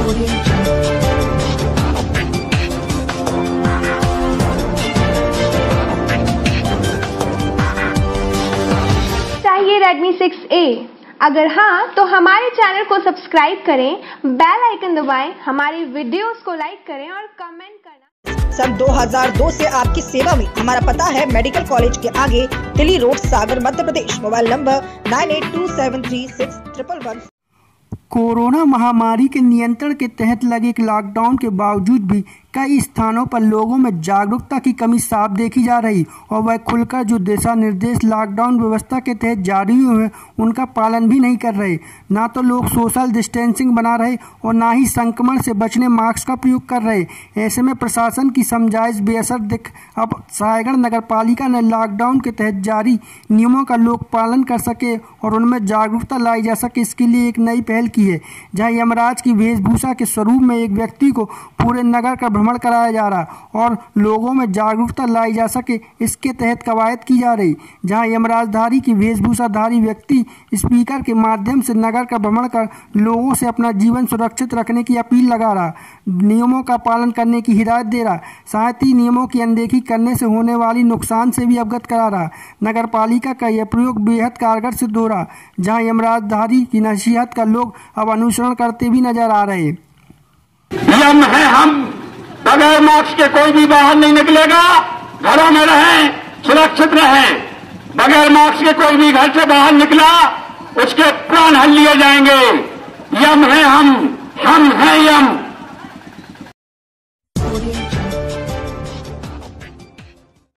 चाहिए Redmi 6A? अगर हाँ तो हमारे चैनल को सब्सक्राइब करें, बेल आइकन दबाएं, हमारी वीडियोस को लाइक करें और कमेंट करना। सन 2002 से आपकी सेवा में। हमारा पता है मेडिकल कॉलेज के आगे, Delhi road, Sagar, Madhya Pradesh. Mobile number 9827361111। Corona महामारी के नियंत्रण के तहत लगे लॉकडाउन के बावजूद भी कई स्थानों पर लोगों में जागरूकता की कमी साफ देखी जा रही और वह खुलकर जो दिशा निर्देश लॉकडाउन व्यवस्था के तहत जारी हुए हैं उनका पालन भी नहीं कर रहे। ना तो लोग सोशल डिस्टेंसिंग बना रहे और ना ही संक्रमण से बचने मास्क का प्रयोग कर रहे। ऐसे में प्रशासन की समझाइश बेअसर दिख अब सायगढ़ नगर पालिका ने लॉकडाउन के तहत जारी नियमों का लोग पालन कर सके और उनमें जागरूकता लाई जा सके, इसके लिए एक नई पहल की है, जहां यमराज की वेशभूषा के स्वरूप में एक व्यक्ति को पूरे नगर का भ्रमण कराया जा रहा और लोगों में जागरूकता लाई जा सके, इसके तहत कवायद की जा रही, जहां यमराजधारी की वेशभूषाधारी व्यक्ति स्पीकर के माध्यम से नगर का भ्रमण कर लोगों से अपना जीवन सुरक्षित रखने की अपील लगा रहा, नियमों का पालन करने की हिदायत दे रहा, साथ ही नियमों की अनदेखी करने से होने वाली नुकसान से भी अवगत करा रहा। नगर पालिका का यह प्रयोग बेहद कारगर सिद्ध हो रहा, जहाँ यमराजधारी की नसीहत का लोग अब अनुसरण करते भी नजर आ रहे। नियम है, हम बगैर मास्क के कोई भी बाहर नहीं निकलेगा, घरों में रहें, सुरक्षित रहें। बगैर मास्क के कोई भी घर से बाहर निकला उसके प्राण हल लिए जाएंगे। यम है हम हैं यम।